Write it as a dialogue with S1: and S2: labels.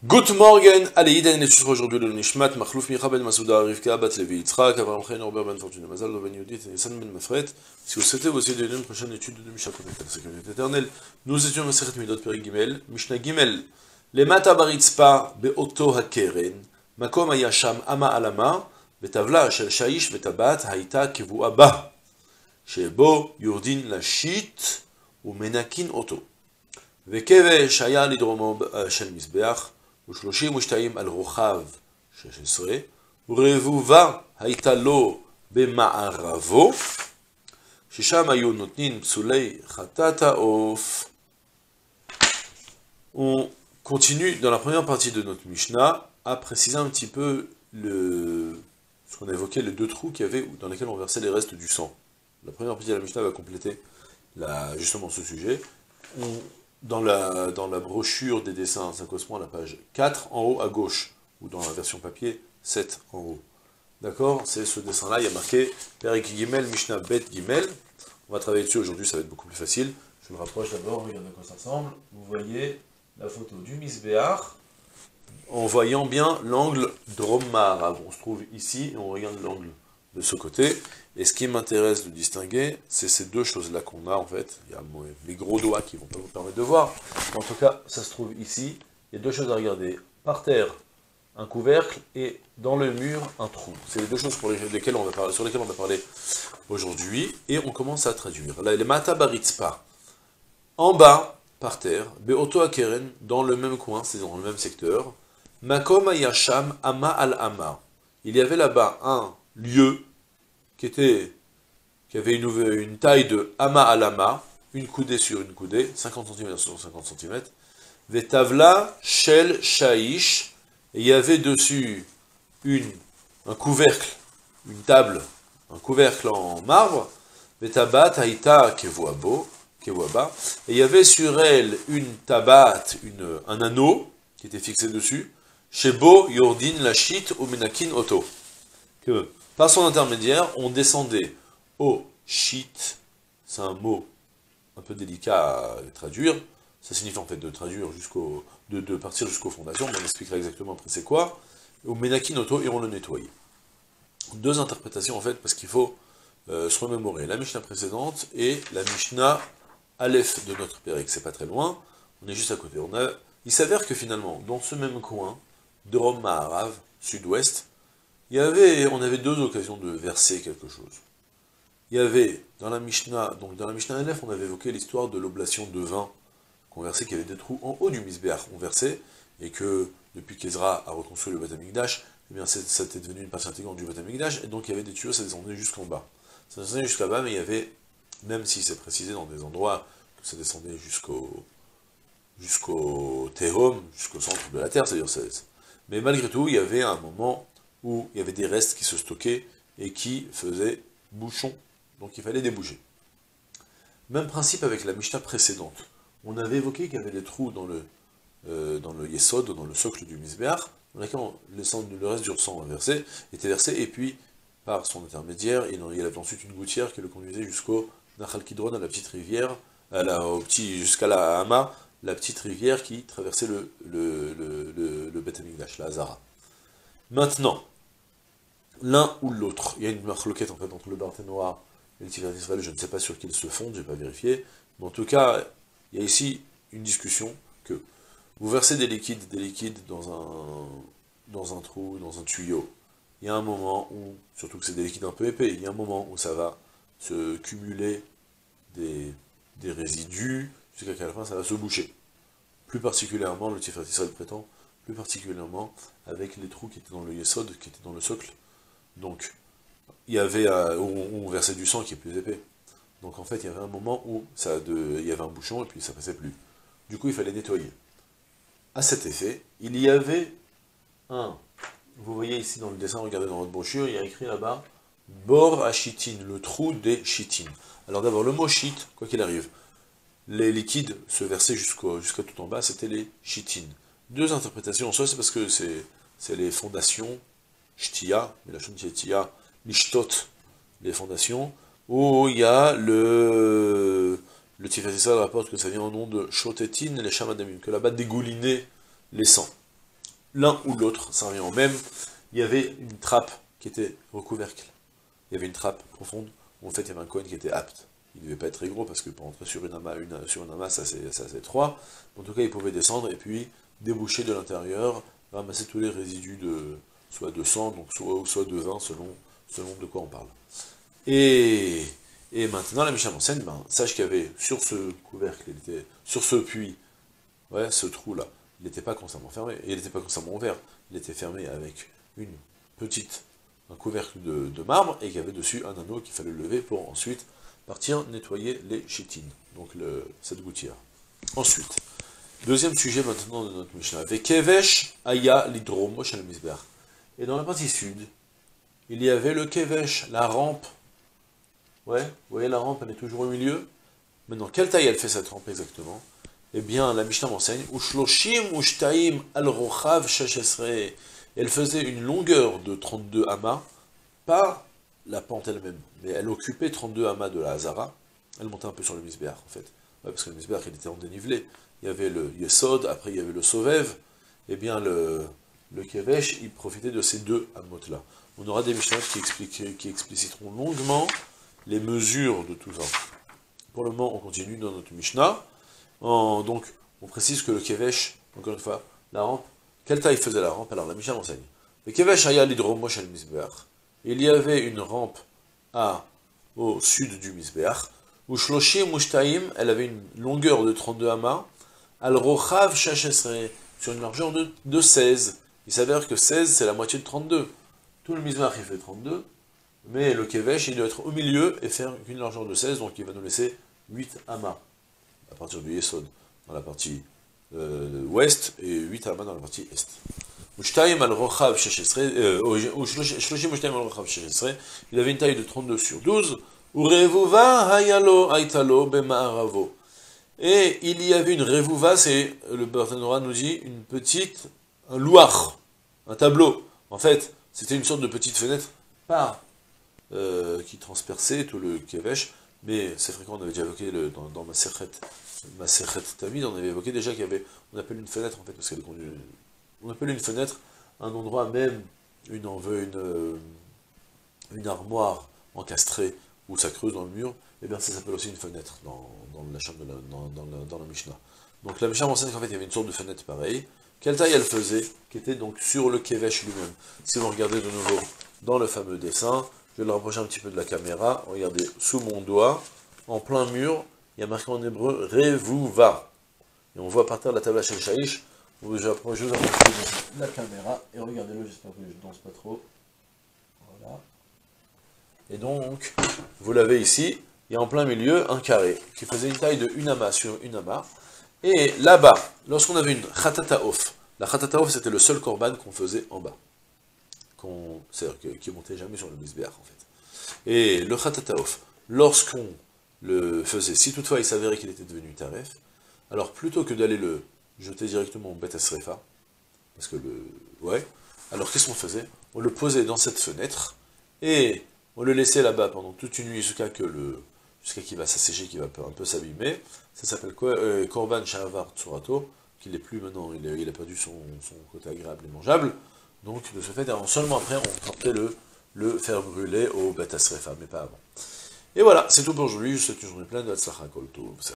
S1: Good morning, allez, Iden et aujourd'hui le Nishmat, Makhlouf Micha ben Masouda, Rivka, Bat Levi Yitzhak, Abraham Chen, Robert ben Fortuna, Mazal, Ben Yudit, et Nissan ben Mafret. Si vous souhaitez vous aider d'une prochaine étude de Mishnah connectée à la sécurité éternelle, nous étions Maseret Midot Peri Gimel, Mishnah Gimel, les Mata Baritzpa, Beoto Hakeren, Makom Ayasham Ama Alama, Betavla Shel Shaish, Betabat, Haïta Kevu Abba, Shebo, Yurdin Lashit, ou Menakin Oto. וכבש שהיה לדרומו של מזבח, ו32 על רוחב 16, ורבובה הייתה לו במערבו, ששם היו נותנים פסולי חטאת העוף. On continue dans la première partie de notre Mishnah à préciser un petit peu ce qu'on a évoqué, les deux trous qu'il y avait dans lesquels on versait les restes du sang. La première partie de la Mishnah va compléter justement ce sujet. Dans la brochure des dessins, ça correspond à la page 4 en haut à gauche, ou dans la version papier, 7 en haut. D'accord? C'est ce dessin-là, il y a marqué Perek Gimel, Mishnah Bet Gimel. On va travailler dessus aujourd'hui, ça va être beaucoup plus facile. Je le rapproche d'abord, regardez à quoi ça ressemble. Vous voyez la photo du Misbéach, en voyant bien l'angle Drom-Maharav. On se trouve ici, et on regarde l'angle de ce côté. Et ce qui m'intéresse de distinguer, c'est ces deux choses-là qu'on a, en fait. Il y a les gros doigts qui ne vont pas vous permettre de voir. En tout cas, ça se trouve ici. Il y a deux choses à regarder. Par terre, un couvercle, et dans le mur, un trou. C'est les deux choses sur lesquelles on va parler aujourd'hui. Et on commence à traduire. Là, les Mata Baritzpa. En bas, par terre, Beoto Akeren, dans le même coin, c'est dans le même secteur. Makom Ayasham Ama al-Ama. Il y avait là-bas un lieu qui avait une taille de ama à lama, une coudée sur une coudée, 50 cm sur 50 cm, Vetavla shel shaish, et il y avait dessus un couvercle, une table, un couvercle en marbre, Vetabat haïta kevuaba, et il y avait sur elle une tabat, un anneau, qui était fixé dessus, Shebo yordin lashit ou menakin oto, que par son intermédiaire, on descendait au shit, c'est un mot un peu délicat à traduire, ça signifie en fait de traduire de partir jusqu'aux fondations, mais on expliquera exactement après c'est quoi, au menakin oto, et on le nettoyait. Deux interprétations en fait, parce qu'il faut se remémorer la Mishnah précédente et la Mishnah Aleph de notre Pérek, c'est pas très loin, on est juste à côté. Il s'avère que finalement, dans ce même coin, de Rome Maharav, sud-ouest, on avait deux occasions de verser quelque chose. Il y avait, dans la Mishnah Aleph, on avait évoqué l'histoire de l'oblation de vin qu'on versait, qu'il y avait des trous en haut du Misbéach, on versait, et que, depuis qu'Ezra a reconstruit le Beth Amikdash, eh bien, ça était devenu une partie intégrante du Beth Amikdash, et donc il y avait des tuyaux, ça descendait jusqu'en bas. Ça descendait jusqu'à bas, mais il y avait, même si c'est précisé dans des endroits que ça descendait jusqu'au Tehom, jusqu'au centre de la terre, c'est-à-dire mais malgré tout, il y avait un moment où il y avait des restes qui se stockaient et qui faisaient bouchon, donc il fallait déboucher. Même principe avec la Mishnah précédente. On avait évoqué qu'il y avait des trous dans le Yesod, dans le socle du Misbéach, dans lequel le reste du sang était versé, et puis, par son intermédiaire, il y avait ensuite une gouttière qui le conduisait jusqu'au Nachal Kidron, à la petite rivière, jusqu'à la Hama, la petite rivière qui traversait le Beth Amikdash, la Hazara. Maintenant, l'un ou l'autre, il y a une marloquette en fait entre le Barthénois et le Tiferet Israël, je ne sais pas sur qui ils se fondent, je n'ai pas vérifié, mais en tout cas, il y a ici une discussion que vous versez des liquides dans un trou, dans un tuyau. Il y a un moment où, surtout que c'est des liquides un peu épais, il y a un moment où ça va se cumuler des résidus, jusqu'à la fin ça va se boucher. Plus particulièrement, le Tiferet Israël prétend, plus particulièrement avec les trous qui étaient dans le Yesod, qui étaient dans le socle. Donc, il y avait, on versait du sang qui est plus épais. Donc en fait, il y avait un moment où il y avait un bouchon et puis ça passait plus. Du coup, il fallait nettoyer. À cet effet, il y avait vous voyez ici dans le dessin, regardez dans votre brochure, il y a écrit là-bas, Bor Hashitin, le trou des Shitin. Alors d'abord, le mot Shit, quoi qu'il arrive, les liquides se versaient jusqu'à tout en bas, c'était les Shitin. Deux interprétations, soit c'est parce que c'est les fondations, Shtia, mais la Shtia, Lishtot, les fondations, où il y a le Tiferet Israël rapporte que ça vient au nom de Shotetin, les Shamadamim, que là-bas dégoulinait les sangs. l'un ou l'autre, ça revient au même. Il y avait une trappe qui était recouvercle. Il y avait une trappe profonde, où en fait il y avait un Kohen qui était apte. Il ne devait pas être très gros, parce que pour entrer sur une amas, ça c'est étroit. En tout cas, il pouvait descendre, et puis déboucher de l'intérieur, ramasser tous les résidus soit de sang, donc soit de vin, selon de quoi on parle. Et maintenant, la Mishnah enseigne, sache qu'il y avait sur ce couvercle, sur ce puits, ouais, ce trou-là, il n'était pas constamment fermé, et il n'était pas constamment ouvert, il était fermé avec un couvercle de marbre, et qu'il y avait dessus un anneau qu'il fallait lever pour ensuite partir nettoyer les chitines, donc cette gouttière. Ensuite, deuxième sujet maintenant de notre Mishnah, Vekevesh aya lidromo shel mizbeach. Et dans la partie sud, il y avait le kevesh, la rampe. Ouais, vous voyez la rampe, elle est toujours au milieu. Maintenant, quelle taille elle fait cette rampe exactement? Eh bien, la Mishnah m'enseigne, Ushloshim ushtaim al rochav sheshesre. Elle faisait une longueur de 32 amas, pas la pente elle-même, mais elle occupait 32 amas de la Hazara. Elle montait un peu sur le Misbeach, en fait. Ouais, parce que le Misbeach, il était en dénivelé. Il y avait le Yesod, après il y avait le Sovev. Eh bien, le Kevesh, il profitait de ces deux amot-là. On aura des Mishnah qui expliciteront longuement les mesures de tout ça. Pour le moment, on continue dans notre Mishnah. Donc, on précise que le Kevesh, encore une fois, la rampe, quelle taille faisait la rampe? Alors, la Mishnah enseigne. Le Kevesh aya lidromo shel Misbeach. Il y avait une rampe au sud du Misbeach, où Shloshim Mushtaim, elle avait une longueur de 32 amas, al rochav sheshesre, sur une largeur de 16. Il s'avère que 16, c'est la moitié de 32. Tout le Misbeach, il fait 32, mais le Kevesh, il doit être au milieu et faire une largeur de 16, donc il va nous laisser 8 amas, à partir du Yesod, dans la partie ouest, et 8 amas dans la partie est. Il avait une taille de 32 sur 12. Et il y avait une revuva, c'est, le Barthénora nous dit, un louar, un tableau. En fait, c'était une sorte de petite fenêtre, pas qui transperçait tout le kevesh, mais c'est fréquent, on avait déjà évoqué dans ma Sechet Tamid, on avait évoqué déjà qu'il y avait, on appelle une fenêtre en fait, parce qu'elle conduit. On appelle une fenêtre un endroit même, une armoire encastrée, où ça creuse dans le mur, et bien ça s'appelle aussi une fenêtre dans la chambre dans la Mishnah. Donc la Mishnah m'enseigne qu'en fait il y avait une sorte de fenêtre pareille. Quelle taille elle faisait? Qui était donc sur le kevesh lui-même. Si vous regardez de nouveau dans le fameux dessin, je vais le rapprocher un petit peu de la caméra, regardez sous mon doigt, en plein mur, il y a marqué en hébreu Revuva. Et on voit par terre la table Shel Shaish. Je vous approche la caméra, et regardez-le, j'espère que je ne danse pas trop. Voilà. Et donc, vous l'avez ici, il y a en plein milieu un carré, qui faisait une taille de 1 amas sur 1 amas. Et là-bas, lorsqu'on avait une khatataof, la khatataof c'était le seul korban qu'on faisait en bas. C'est-à-dire qui montait jamais sur le misbeach en fait. Et le khatataof, lorsqu'on le faisait, si toutefois il s'avérait qu'il était devenu taref, alors plutôt que d'aller le jeter directement au Bet Asrefa, parce que alors qu'est-ce qu'on faisait? On le posait dans cette fenêtre, et on le laissait là-bas pendant toute une nuit jusqu'à qu'il va s'assécher, qu'il va un peu s'abîmer. Ça s'appelle Korban Shavar Tsurato, qu'il n'est plus maintenant, il a perdu son côté agréable et mangeable. Donc de ce fait, seulement après, on tentait le faire brûler au Bet Asrefa, mais pas avant. Et voilà, c'est tout pour aujourd'hui, je vous souhaite une journée pleine de Hatzlacha Kol Tov.